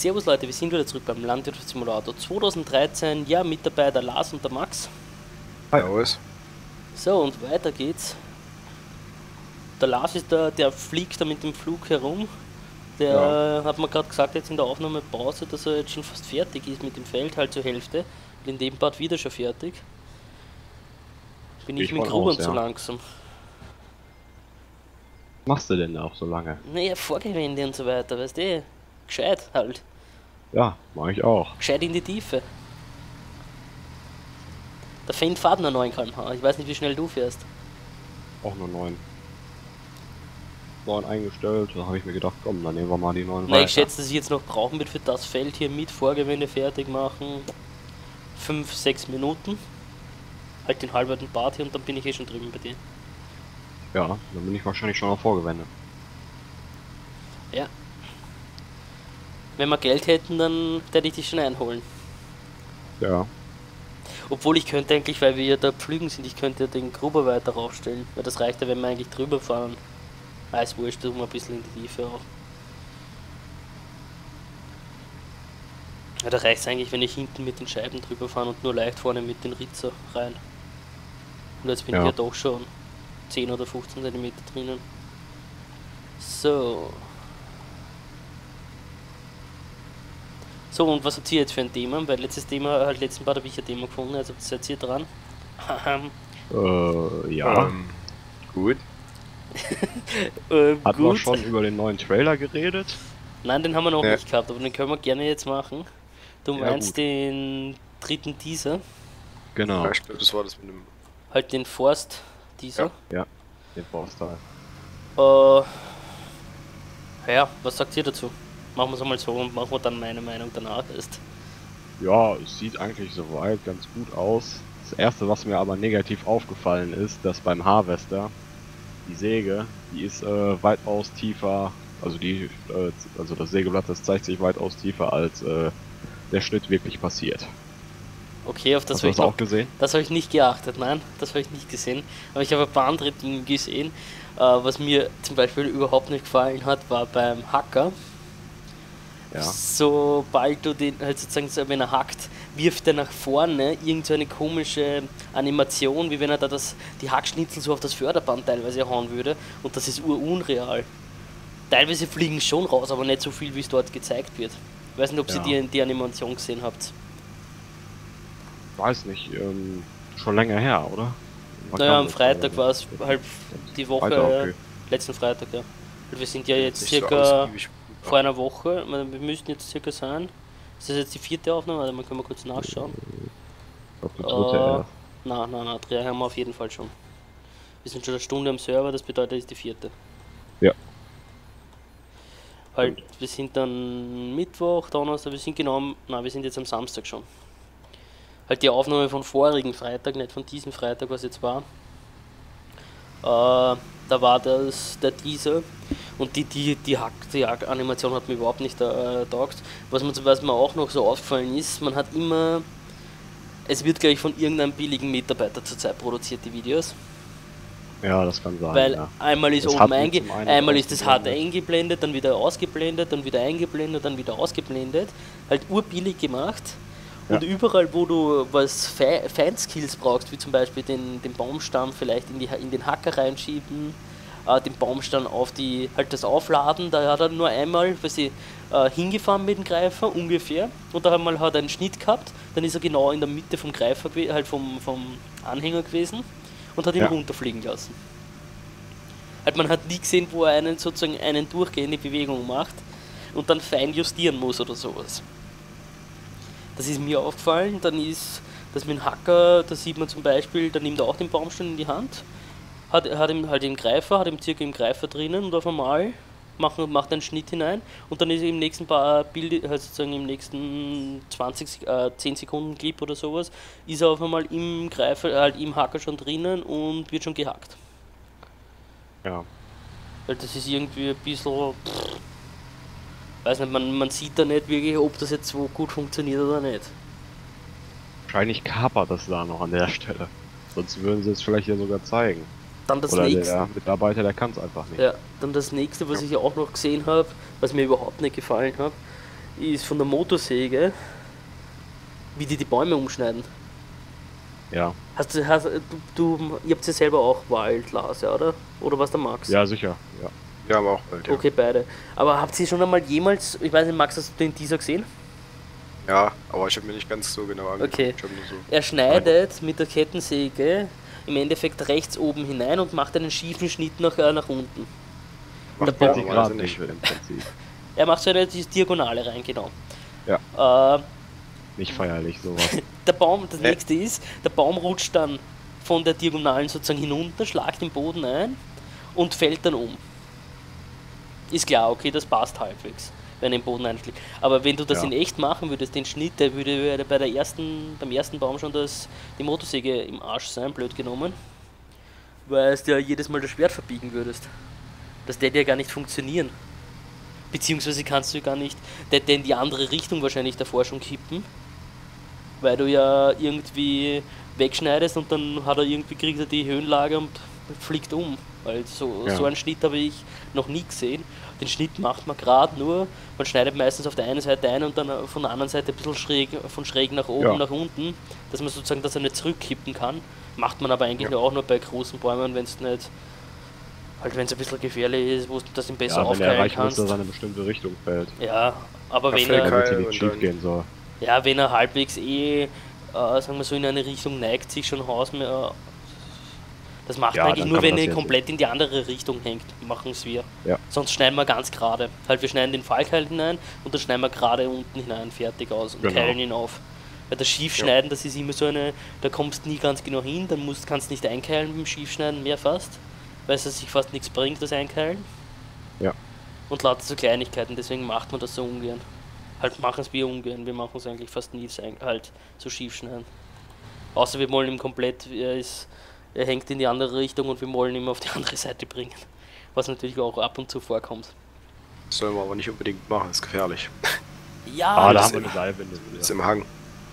Servus Leute, wir sind wieder zurück beim Landwirtschaftssimulator 2013. Ja, mit dabei der Lars und der Max. Hi, alles. So, und weiter geht's. Der Lars ist da, der fliegt da mit dem Flug herum. Der hat mir gerade gesagt jetzt in der Aufnahmepause, dass er jetzt schon fast fertig ist mit dem Feld, halt zur Hälfte. Und in dem Part wieder schon fertig. Bin ich mit Grubern zu langsam. Was machst du denn auch so lange? Naja, Vorgewände und so weiter, weißt du? Gescheit halt. Ja, mach ich auch. Gescheit in die Tiefe. Der Fendt fährt nur 9 km/h. Ich weiß nicht, wie schnell du fährst. Auch nur 9. 9 eingestellt, da habe ich mir gedacht, komm, dann nehmen wir mal die 9 weiter. Ich schätze, dass ich jetzt noch brauchen wird für das Feld hier mit Vorgewände fertig machen. 5-6 Minuten. Halt den halben Part hier und dann bin ich eh schon drüben bei dir. Ja, dann bin ich wahrscheinlich schon auf Vorgewände. Ja. Wenn wir Geld hätten, dann hätte ich dich schon einholen. Ja. Obwohl ich könnte eigentlich, weil wir ja da pflügen sind, ich könnte ja den Gruber weiter raufstellen. Weil das reicht ja, wenn wir eigentlich drüber fahren. Ist wurscht, um ein bisschen in die Tiefe auch. Ja, da reicht es eigentlich, wenn ich hinten mit den Scheiben drüber fahre und nur leicht vorne mit den Ritzer rein. Und jetzt bin ich ja doch schon 10 oder 15 cm drinnen. So. So, und was habt ihr jetzt für ein Thema? Weil letzten Part habe ich ein Thema gefunden, also seid ihr dran? Ja. Gut. Hat man schon über den neuen Trailer geredet? Nein, den haben wir noch nicht gehabt, aber den können wir gerne jetzt machen. Du meinst gut. Den dritten Teaser? Genau. Ja, ich glaube, das war das mit dem... Halt den Forst-Teaser? Ja, den Forst-Teil. Ja, was sagt ihr dazu? Machen wir es einmal so und machen wir dann meine Meinung danach erst. Ja, es sieht eigentlich soweit ganz gut aus. Das erste, was mir aber negativ aufgefallen ist, dass beim Harvester die Säge, die ist weitaus tiefer, also also das Sägeblatt, das zeigt sich weitaus tiefer, als der Schnitt wirklich passiert. Okay, auf das habe ich auch gesehen. Das habe ich nicht geachtet, nein, das habe ich nicht gesehen. Aber ich habe ein paar andere Dinge gesehen. Was mir zum Beispiel überhaupt nicht gefallen hat, war beim Hacker. Ja. Sobald du den, halt sozusagen, wenn er hackt, wirft er nach vorne irgend so eine komische Animation, wie wenn er da die Hackschnitzel so auf das Förderband teilweise hauen würde. Und das ist unreal. Teilweise fliegen schon raus, aber nicht so viel, wie es dort gezeigt wird. Ich weiß nicht, ob ihr die Animation gesehen habt. Weiß nicht, schon länger her, oder? Naja, am Freitag war es halt die Woche, Freitag, okay. Letzten Freitag, ja. Wir sind ja jetzt circa vor einer Woche, wir müssten jetzt circa sein. Ist das jetzt die 4. Aufnahme? Warte, man kann mal kurz nachschauen. Ich glaube, die 3. Nein, 3 haben wir auf jeden Fall schon. Wir sind schon eine Stunde am Server, das bedeutet, es ist die 4. Ja. Halt, wir sind dann Mittwoch, Donnerstag, wir sind jetzt am Samstag schon. Halt die Aufnahme von vorigen Freitag, nicht von diesem Freitag, was jetzt war. Da war der Teaser und die Animation hat mir überhaupt nicht taugt. Was mir auch noch so aufgefallen ist, man hat immer, es wird gleich von irgendeinem billigen Mitarbeiter zurzeit produziert, die Videos. Ja, das kann sein. Weil einmal ist oben einmal ist das hart eingeblendet, dann wieder ausgeblendet, dann wieder eingeblendet, dann wieder ausgeblendet. Halt urbillig gemacht. Und überall, wo du was Feinskills brauchst, wie zum Beispiel den Baumstamm vielleicht in den Hacker reinschieben, den Baumstamm auf halt das Aufladen, da hat er nur einmal, hingefahren mit dem Greifer ungefähr und da hat er einen Schnitt gehabt, dann ist er genau in der Mitte vom Greifer, halt vom Anhänger gewesen und hat ihn runterfliegen lassen. Halt man hat nie gesehen, wo er sozusagen eine durchgehende Bewegung macht und dann fein justieren muss oder sowas. Das ist mir aufgefallen, dann ist das mit dem Hacker, da sieht man zum Beispiel, da nimmt er auch den Baumstamm in die Hand, hat ihm halt den Greifer, hat ihm circa im Greifer drinnen und auf einmal macht einen Schnitt hinein und dann ist er im nächsten paar Bilder, halt sozusagen im nächsten 10 Sekunden Clip oder sowas, ist er auf einmal im Greifer, halt im Hacker schon drinnen und wird schon gehackt. Ja. Weil das ist irgendwie ein bisschen... Weiß nicht, man sieht da nicht wirklich, ob das jetzt so gut funktioniert oder nicht. Wahrscheinlich kapert das da noch an der Stelle. Sonst würden sie es vielleicht ja sogar zeigen. Dann das oder nächste. Der Mitarbeiter, der kann es einfach nicht. Ja, dann das nächste, was ich auch noch gesehen habe, was mir überhaupt nicht gefallen hat, ist von der Motorsäge, wie die Bäume umschneiden. Ja. Ihr habt ja selber auch Wald, Lars, ja, oder? Oder was der Max? Ja, sicher. Ja. Wir haben auch bald, ja. Okay, beide. Aber habt ihr schon einmal jemals, ich weiß nicht, Max, hast du den Teaser gesehen? Ja, aber ich habe mir nicht ganz so genau angeguckt. Okay. Ich hab nur so. Er schneidet mit der Kettensäge im Endeffekt rechts oben hinein und macht einen schiefen Schnitt nach unten. Macht der man Baum- normalerweise nicht nicht. im Prinzip. Er macht so eine Diagonale rein, genau. Ja. Nicht feierlich, sowas. Der Baum, das nächste ist, der Baum rutscht dann von der Diagonalen sozusagen hinunter, schlagt den Boden ein und fällt dann um. Ist klar, okay, das passt halbwegs, wenn er den Boden einschlägt. Aber wenn du das Ja. in echt machen würdest, den Schnitt, der würde beim ersten Baum schon die Motorsäge im Arsch sein, blöd genommen. Weil du ja jedes Mal das Schwert verbiegen würdest. Das täte ja gar nicht funktionieren. Beziehungsweise kannst du gar nicht, der in die andere Richtung wahrscheinlich davor schon kippen. Weil du ja irgendwie wegschneidest und dann kriegt er die Höhenlage und fliegt um. Weil so einen Schnitt habe ich noch nie gesehen. Den Schnitt macht man gerade nur, man schneidet meistens auf der einen Seite ein und dann von der anderen Seite ein bisschen von schräg nach oben, nach unten, dass man sozusagen, dass er nicht zurückkippen kann. Macht man aber eigentlich auch nur bei großen Bäumen, wenn es nicht, halt wenn es ein bisschen gefährlich ist, wo du das ihm besser Ja, wenn er aufkeilen erreichen muss, kannst. dass er in eine bestimmte Richtung fällt. Ja, aber wenn fällt er, kein- Damit sie und nicht schief dann- gehen soll. ja, wenn er halbwegs sagen wir so in eine Richtung neigt, sich schon Haus mehr. Das macht Ja, man eigentlich dann nur, kann man wenn das er ja komplett in die andere Richtung hängt, machen es wir. Ja. Sonst schneiden wir ganz gerade. Halt, wir schneiden den Fallkeil hinein und dann schneiden wir gerade unten hinein, fertig aus und Genau. keilen ihn auf. Weil das Schiefschneiden, das ist immer so eine, da kommst du nie ganz genau hin, dann kannst du nicht einkeilen mit dem Schiefschneiden mehr fast, weil es sich fast nichts bringt, das Einkeilen. Ja. Und lauter so Kleinigkeiten, deswegen macht man das so ungern. Halt machen es wir ungern, wir machen es eigentlich fast nie halt so schief schneiden. Außer wir wollen ihn komplett, er hängt in die andere Richtung und wir wollen ihn auf die andere Seite bringen. Was natürlich auch ab und zu vorkommt. Das soll man aber nicht unbedingt machen, ist gefährlich. Ja, Ah, da das haben wir ist- eine Seilwinde Ist wieder. im Hang.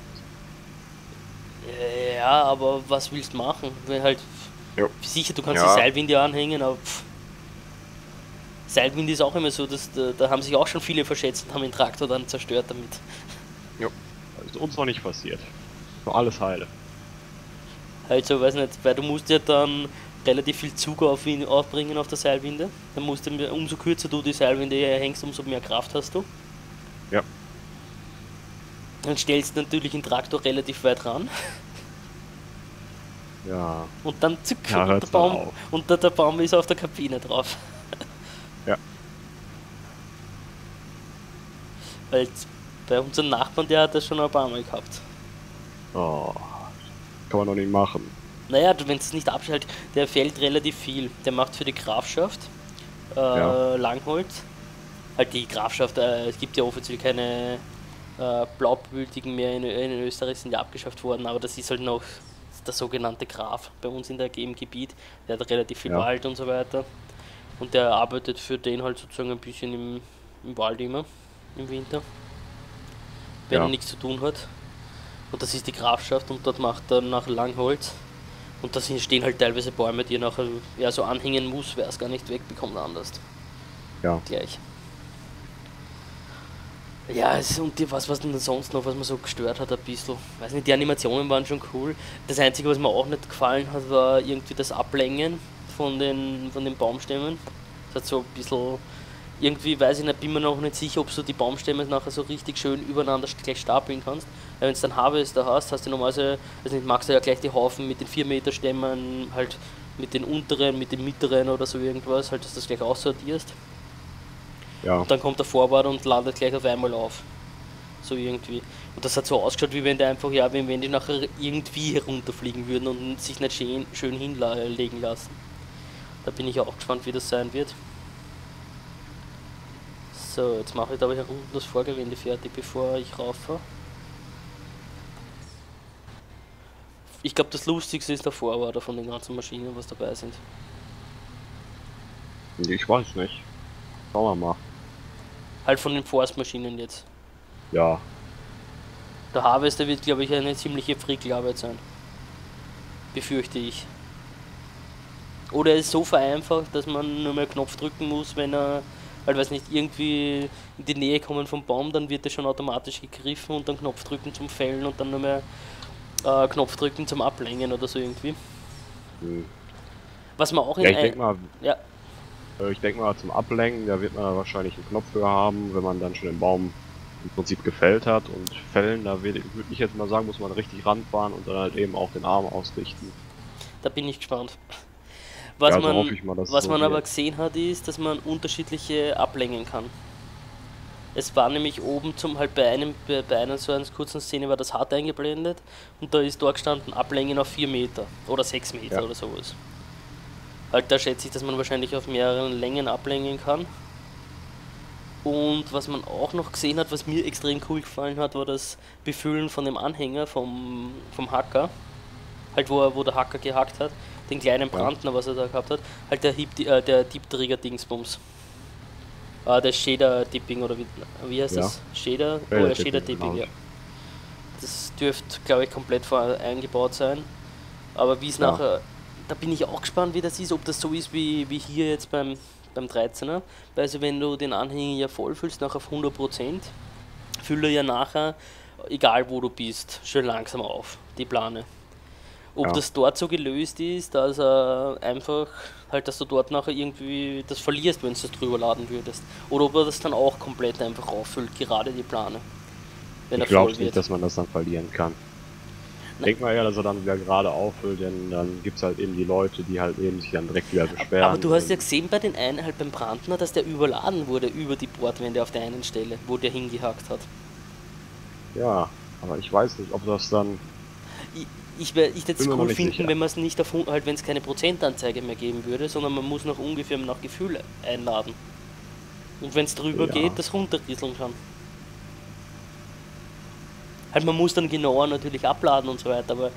ja, aber was willst du machen? Weil halt, Jo. sicher, du kannst Ja. die Seilwinde anhängen, aber Seilwinde ist auch immer so, dass da haben sich auch schon viele verschätzt und haben den Traktor dann zerstört damit. Das ist uns noch nicht passiert. Nur alles heile. Halt so, weiß nicht, weil du musst ja dann relativ viel Zug aufbringen auf der Seilwinde. Dann musst du, umso kürzer du die Seilwinde hängst, umso mehr Kraft hast du. Ja. Dann stellst du natürlich den Traktor relativ weit ran Ja. und dann zück Ja, und, der hört's mal Baum, auf. und der Baum ist auf der Kabine drauf. Ja. Weil bei unserem Nachbarn, der hat das schon ein paar Mal gehabt. Oh. Kann man noch nicht machen. Naja, wenn es nicht abschaltet, der fällt relativ viel. Der macht für die Grafschaft Ja. Langholz. Halt die Grafschaft, es gibt ja offiziell keine Blaubültigen mehr in Österreich, sind ja abgeschafft worden, aber das ist halt noch der sogenannte Graf bei uns im Gebiet. Der hat relativ viel Ja. Wald und so weiter. Und der arbeitet für den halt sozusagen ein bisschen im Wald immer, im Winter. Wenn Ja. er nichts zu tun hat. Und das ist die Grafschaft und dort macht er nachher Langholz. Und da stehen halt teilweise Bäume, die er nachher so anhängen muss, wer es gar nicht wegbekommt anders. Ja. Gleich. Ja, und was denn sonst noch, was mir so gestört hat ein bisschen. Weiß nicht, die Animationen waren schon cool. Das Einzige, was mir auch nicht gefallen hat, war irgendwie das Ablängen von den Baumstämmen. Das hat so ein bisschen, irgendwie weiß ich nicht, bin mir noch nicht sicher, ob du die Baumstämme nachher so richtig schön übereinander gleich stapeln kannst. Weil wenn du dann Harvester hast du normalerweise, also nicht, magst du ja gleich die Haufen mit den 4 Meter Stämmen, halt mit den unteren, mit den mittleren oder so irgendwas, halt dass du das gleich aussortierst. Ja. Und dann kommt der Vorwart und landet gleich auf einmal auf. So irgendwie. Und das hat so ausgeschaut, wie wenn die einfach, ja, wenn die nachher irgendwie herunterfliegen würden und sich nicht schön hinlegen lassen. Da bin ich auch gespannt, wie das sein wird. So, jetzt mache ich aber hier unten das Vorgewende fertig, bevor ich rauffahre. Ich glaube, das Lustigste ist der Vorwart von den ganzen Maschinen, was dabei sind. Ich weiß nicht. Schauen wir mal. Halt von den Forstmaschinen jetzt. Ja. Der Harvester wird, glaube ich, eine ziemliche Frickelarbeit sein. Befürchte ich. Oder er ist so vereinfacht, dass man nur mehr Knopf drücken muss, wenn er Halt, weiß nicht, irgendwie in die Nähe kommen vom Baum, dann wird der schon automatisch gegriffen und dann Knopf drücken zum Fällen und dann nur mehr Knopf drücken zum Ablängen oder so irgendwie. Was man auch in Ja, ja, ich denke mal zum Ablenken, da wird man da wahrscheinlich einen Knopf für haben, wenn man dann schon den Baum im Prinzip gefällt hat. Und fällen, da würde ich jetzt mal sagen, muss man richtig ranfahren und dann halt eben auch den Arm ausrichten. da bin ich gespannt. Ja, also hoffe ich mal, dass Was es man so aber wird. gesehen hat, ist, dass man unterschiedliche ablängen kann. Es war nämlich oben bei einer so einer kurzen Szene war das hart eingeblendet und da ist dort gestanden Ablängen auf 4 Meter oder 6 Meter Ja. oder sowas. Halt, da schätze ich, dass man wahrscheinlich auf mehreren Längen ablängen kann. Und was man auch noch gesehen hat, was mir extrem cool gefallen hat, war das Befüllen von dem Anhänger vom Hacker. Halt, wo der Hacker gehackt hat, den kleinen Brandner, was er da gehabt hat. Halt der Deep Trigger Dingsbums. Der Shader Dipping oder wie heißt Ja. das? Shader? Ja, Oder Dipping, Shader Dipping, genau. ja. Das dürfte, glaube ich, komplett eingebaut sein. Aber wie es Ja. nachher, da bin ich auch gespannt, wie das ist, ob das so ist wie hier jetzt beim 13er. Weil also wenn du den Anhänger ja vollfüllst, nachher auf 100%, fülle ja nachher, egal wo du bist, schön langsam auf, die Plane. Ob Ja. das dort so gelöst ist, dass einfach, halt, dass du dort nachher irgendwie das verlierst, wenn du das drüber laden würdest. Oder ob er das dann auch komplett einfach auffüllt, gerade die Plane. Wenn Ich er glaube voll nicht, wird. dass man das dann verlieren kann. Denk mal eher, dass er dann wieder gerade auffüllt, denn dann gibt's halt eben die Leute, die halt eben sich dann direkt wieder beschweren. Aber du hast ja gesehen bei den einen, halt beim Brandner, dass der überladen wurde über die Bordwände auf der einen Stelle, wo der hingehackt hat. Ja, aber ich weiß nicht, ob das dann... Ich würde es Bin mir noch cool nicht finden, sicher. wenn man es nicht auf, halt wenn es keine Prozentanzeige mehr geben würde, sondern man muss noch ungefähr nach Gefühl einladen. Und wenn es drüber Ja. geht, das runterrieseln kann. Halt, man muss dann genauer natürlich abladen und so weiter, aber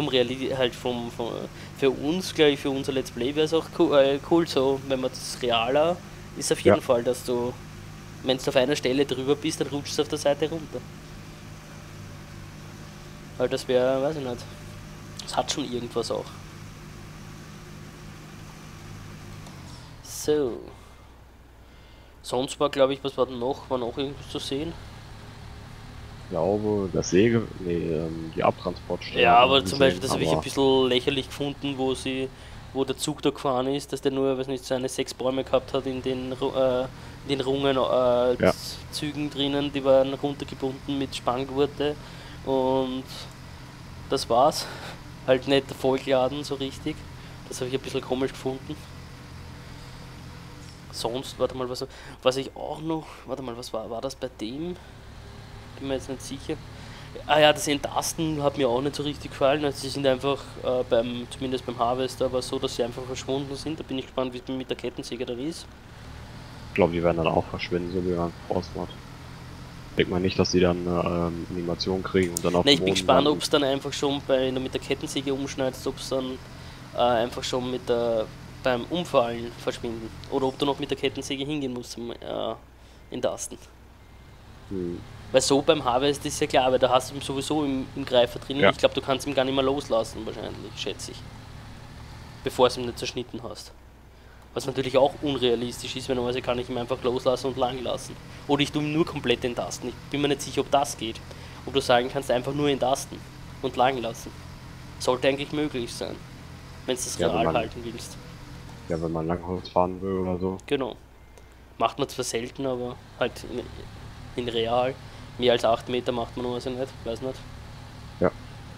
für uns, glaube ich, für unser Let's Play wäre es auch cool so, wenn man das realer ist auf jeden Ja. Fall, dass du, wenn du auf einer Stelle drüber bist, dann rutschst du auf der Seite runter. Weil das wäre, weiß ich nicht, das hat schon irgendwas auch. So. Sonst war, glaube ich, was war denn noch? War noch irgendwas zu sehen? Ich glaube, die Abtransportstelle. Ja, haben wir aber zum gesehen, Beispiel, das habe ich aber ein bisschen lächerlich gefunden, wo der Zug da gefahren ist, dass der nur, weiß nicht, seine 6 Bäume gehabt hat in den Rungen Ja. Zügen drinnen, die waren runtergebunden mit Spanngurte und das war's. Halt nicht vollgeladen so richtig. Das habe ich ein bisschen komisch gefunden. Sonst, warte mal, was ich auch noch, warte mal, was war das bei dem? Bin mir jetzt nicht sicher. Ah ja, das Entasten hat mir auch nicht so richtig gefallen. Also sie sind einfach zumindest beim Harvester war es so, dass sie einfach verschwunden sind. Da bin ich gespannt, wie es mit der Kettensäge dann ist. ich glaube, die werden dann auch verschwinden, so wie beim Forstmod. Denkt man nicht, dass die dann eine Animation kriegen und dann auf Ne, ich dem bin Boden gespannt, landen. ob es dann einfach schon wenn du mit der Kettensäge umschneidest, ob es dann einfach schon beim Umfallen verschwinden. Oder ob du noch mit der Kettensäge hingehen musst zum Entasten. Hm. Weil so beim Harvest ist ja klar, weil da hast du ihn sowieso im Greifer drin. Ja. Ich glaube, du kannst ihn gar nicht mehr loslassen, wahrscheinlich, schätze ich. Bevor du ihn nicht zerschnitten hast. Was natürlich auch unrealistisch ist, wenn normalerweise kann ich ihn einfach loslassen und lang lassen. Oder ich tue ihn nur komplett entasten. Ich bin mir nicht sicher, ob das geht. Ob du sagen kannst, einfach nur entasten und lang lassen. Sollte eigentlich möglich sein, wenn du das Ja, wenn real man- halten willst. Ja, wenn man Langholz fahren will oder so. Genau. Macht man zwar selten, aber halt in real. Mehr als 8 Meter macht man also nicht, weiß nicht. Ja.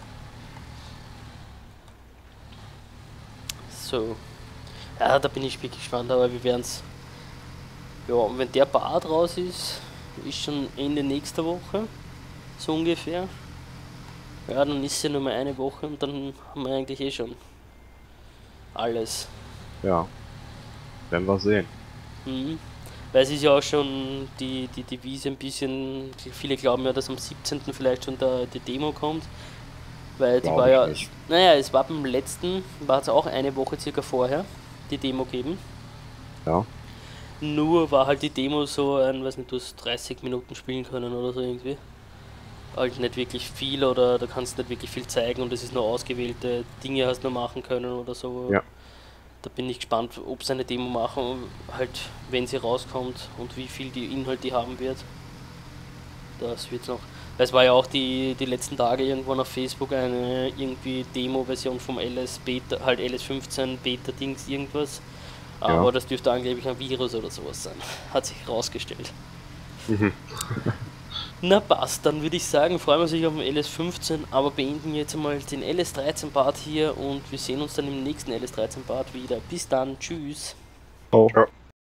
So. Ja, da bin ich wirklich gespannt, aber wir werden es. Ja, wenn der Bart raus ist schon Ende nächster Woche. So ungefähr. Ja, dann ist ja nur mal eine Woche und dann haben wir eigentlich eh schon alles. Ja. Werden wir sehen. Mhm. Weil es ist ja auch schon die Devise ein bisschen, viele glauben ja, dass am 17. vielleicht schon die Demo kommt. Weil die Glaub war ich ja, nicht. naja, es war beim letzten, war es auch eine Woche circa vorher, die Demo geben. Ja. Nur war halt die Demo so ein, weiß nicht, du hast 30 Minuten spielen können oder so irgendwie. Halt nicht wirklich viel oder da kannst nicht wirklich viel zeigen und es ist nur ausgewählte Dinge hast nur machen können oder so. Ja. Da bin ich gespannt, ob sie eine Demo machen, halt wenn sie rauskommt und wie viel die Inhalt die haben wird. Das wird noch. Es war ja auch die letzten Tage irgendwann auf Facebook eine irgendwie Demo-Version vom LS Beta, halt LS15 Beta-Dings irgendwas. Aber Ja. das dürfte angeblich ein Virus oder sowas sein. Hat sich herausgestellt. Na passt, dann würde ich sagen, freuen wir sich auf den LS15, aber beenden jetzt einmal den LS13-Part hier und wir sehen uns dann im nächsten LS13-Part wieder. Bis dann, tschüss. Oh. Ciao.